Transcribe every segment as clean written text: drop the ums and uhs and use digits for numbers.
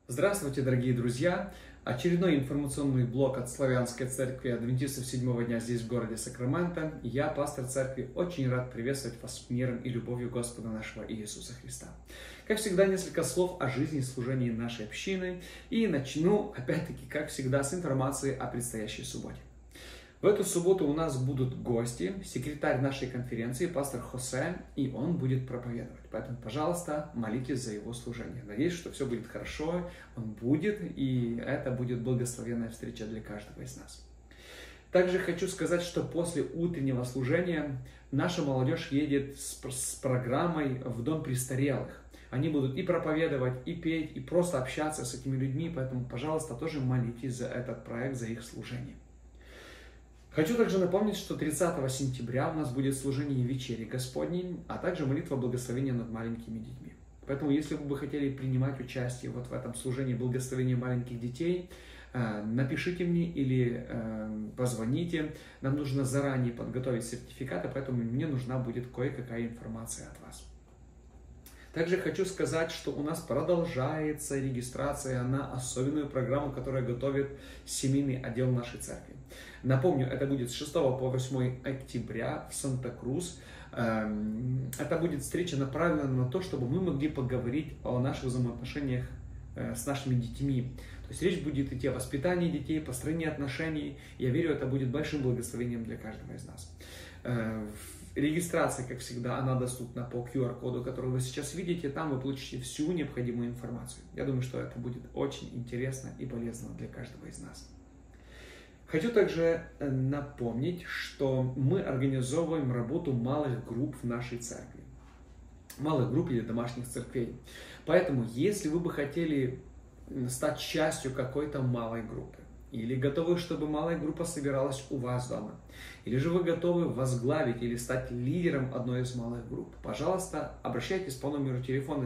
Здравствуйте, дорогие друзья! Очередной информационный блог от Славянской Церкви Адвентистов Седьмого Дня здесь, в городе Сакраменто. Я, пастор церкви, очень рад приветствовать вас миром и любовью Господа нашего Иисуса Христа. Как всегда, несколько слов о жизни и служении нашей общины. И начну, опять-таки, как всегда, с информации о предстоящей субботе. В эту субботу у нас будут гости, секретарь нашей конференции, пастор Хосе, и он будет проповедовать. Поэтому, пожалуйста, молитесь за его служение. Надеюсь, что все будет хорошо, он будет, и это будет благословенная встреча для каждого из нас. Также хочу сказать, что после утреннего служения наша молодежь едет с программой в Дом престарелых. Они будут и проповедовать, и петь, и просто общаться с этими людьми, поэтому, пожалуйста, тоже молитесь за этот проект, за их служение. Хочу также напомнить, что 30 сентября у нас будет служение вечери Господней, а также молитва благословения над маленькими детьми. Поэтому, если вы бы хотели принимать участие вот в этом служении благословения маленьких детей, напишите мне или позвоните. Нам нужно заранее подготовить сертификаты, поэтому мне нужна будет кое-какая информация от вас. Также хочу сказать, что у нас продолжается регистрация на особенную программу, которую готовит семейный отдел нашей церкви. Напомню, это будет с 6 по 8 октября в Санта-Крус. Это будет встреча, направленная на то, чтобы мы могли поговорить о наших взаимоотношениях с нашими детьми. То есть речь будет идти о воспитании детей, построении отношений. Я верю, это будет большим благословением для каждого из нас. Регистрация, как всегда, она доступна по QR-коду, который вы сейчас видите. Там вы получите всю необходимую информацию. Я думаю, что это будет очень интересно и полезно для каждого из нас. Хочу также напомнить, что мы организовываем работу малых групп в нашей церкви. Малых групп или домашних церквей. Поэтому, если вы бы хотели стать частью какой-то малой группы, или готовы, чтобы малая группа собиралась у вас дома, или же вы готовы возглавить или стать лидером одной из малых групп, пожалуйста, обращайтесь по номеру телефона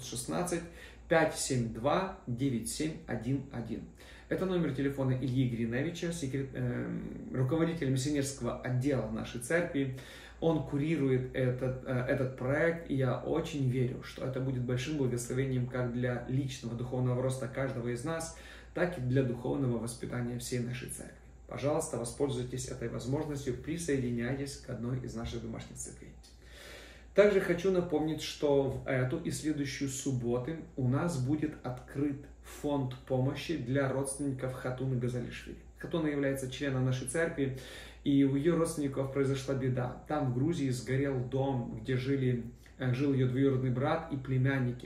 916-572-9711. Это номер телефона Ильи Гриневича, руководителя миссионерского отдела нашей церкви. Он курирует этот проект, и я очень верю, что это будет большим благословением как для личного духовного роста каждого из нас, так и для духовного воспитания всей нашей церкви. Пожалуйста, воспользуйтесь этой возможностью, присоединяйтесь к одной из наших домашних церквей. Также хочу напомнить, что в эту и следующую субботы у нас будет открыт фонд помощи для родственников Хатуны Газалишвили. Хатуна является членом нашей церкви, и у ее родственников произошла беда. Там, в Грузии, сгорел дом, где жил ее двоюродный брат и племянники.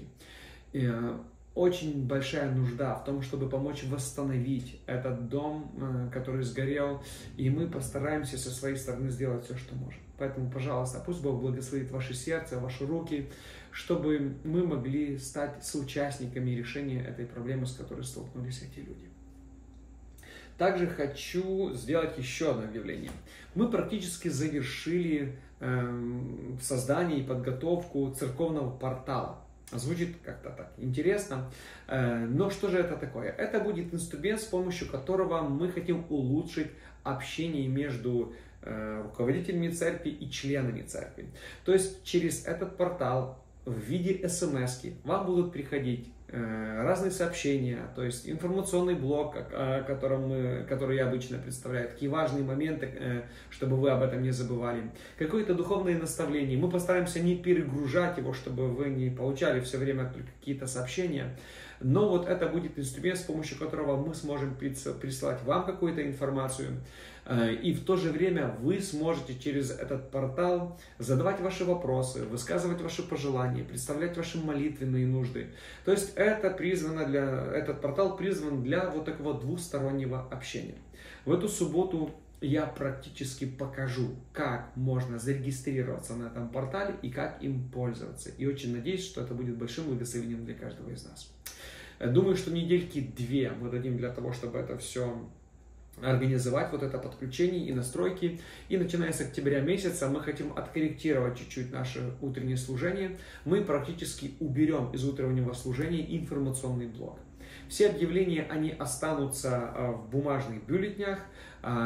Очень большая нужда в том, чтобы помочь восстановить этот дом, который сгорел, и мы постараемся со своей стороны сделать все, что можем. Поэтому, пожалуйста, пусть Бог благословит ваше сердце, ваши руки, чтобы мы могли стать соучастниками решения этой проблемы, с которой столкнулись эти люди. Также хочу сделать еще одно объявление. Мы практически завершили создание и подготовку церковного портала. Звучит как-то так интересно, но что же это такое? Это будет инструмент, с помощью которого мы хотим улучшить общение между руководителями церкви и членами церкви. То есть через этот портал в виде смс-ки вам будут приходить разные сообщения, то есть информационный блок, который я обычно представляю, такие важные моменты, чтобы вы об этом не забывали, какое-то духовное наставление. Мы постараемся не перегружать его, чтобы вы не получали все время только какие-то сообщения, но вот это будет инструмент, с помощью которого мы сможем прислать вам какую-то информацию, и в то же время вы сможете через этот портал задавать ваши вопросы, высказывать ваши пожелания, представлять ваши молитвенные нужды. То есть этот портал призван для вот такого двустороннего общения. В эту субботу я практически покажу, как можно зарегистрироваться на этом портале и как им пользоваться. И очень надеюсь, что это будет большим благословением для каждого из нас. Думаю, что недельки 2 мы дадим для того, чтобы это все организовать, вот это подключение и настройки. И начиная с октября месяца мы хотим откорректировать чуть-чуть наше утреннее служение. Мы практически уберем из утреннего служения информационный блок. Все объявления, они останутся в бумажных бюллетнях.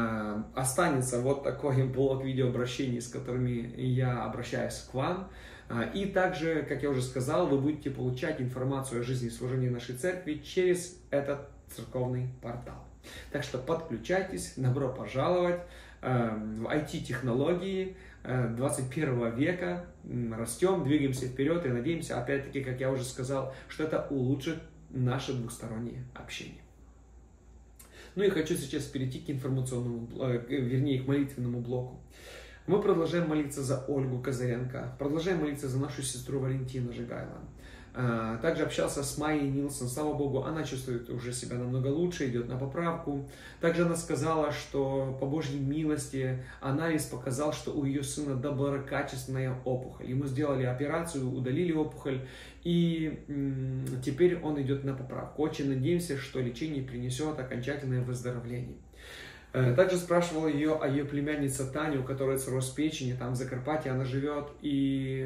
Останется вот такой блок видеообращений, с которыми я обращаюсь к вам. И также, как я уже сказал, вы будете получать информацию о жизни и служении нашей церкви через этот церковный портал. Так что подключайтесь, добро пожаловать в IT-технологии 21 века, растем, двигаемся вперед и надеемся, опять-таки, как я уже сказал, что это улучшит наше двухстороннее общение. Ну и хочу сейчас перейти к информационному, вернее, к молитвенному блоку. Мы продолжаем молиться за Ольгу Козыренко, продолжаем молиться за нашу сестру Валентину Жигайло. Также общался с Майей Нилсон, слава Богу, она чувствует уже себя намного лучше, идет на поправку. Также она сказала, что по Божьей милости анализ показал, что у ее сына доброкачественная опухоль. Ему сделали операцию, удалили опухоль, и теперь он идет на поправку. Очень надеемся, что лечение принесет окончательное выздоровление. Также спрашивал ее о ее племяннице Тане, у которой цирроз печени, там в Закарпатье она живет, и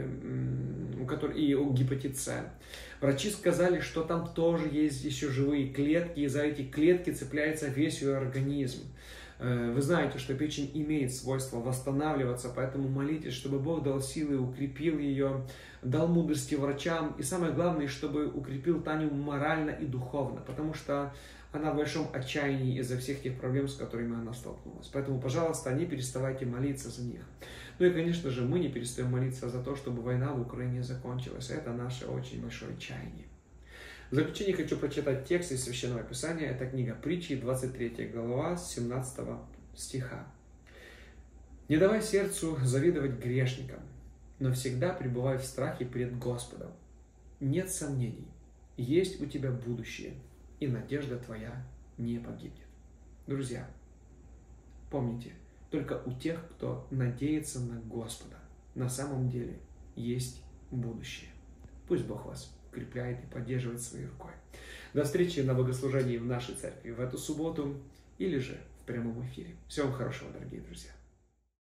у гепатит С. Врачи сказали, что там тоже есть еще живые клетки, и за эти клетки цепляется весь ее организм. Вы знаете, что печень имеет свойство восстанавливаться, поэтому молитесь, чтобы Бог дал силы, укрепил ее, дал мудрости врачам, и самое главное, чтобы укрепил Таню морально и духовно, потому что она в большом отчаянии из-за всех тех проблем, с которыми она столкнулась. Поэтому, пожалуйста, не переставайте молиться за них. Ну и, конечно же, мы не перестаем молиться за то, чтобы война в Украине закончилась. Это наше очень большое чаяние. В заключение хочу прочитать текст из Священного Писания. Это книга Притчи, 23 глава, 17 стиха. «Не давай сердцу завидовать грешникам, но всегда пребывай в страхе пред Господом. Нет сомнений, есть у тебя будущее, и надежда твоя не погибнет». Друзья, помните, только у тех, кто надеется на Господа, на самом деле есть будущее. Пусть Бог вас укрепляет и поддерживает своей рукой. До встречи на богослужении в нашей церкви в эту субботу или же в прямом эфире. Всего вам хорошего, дорогие друзья.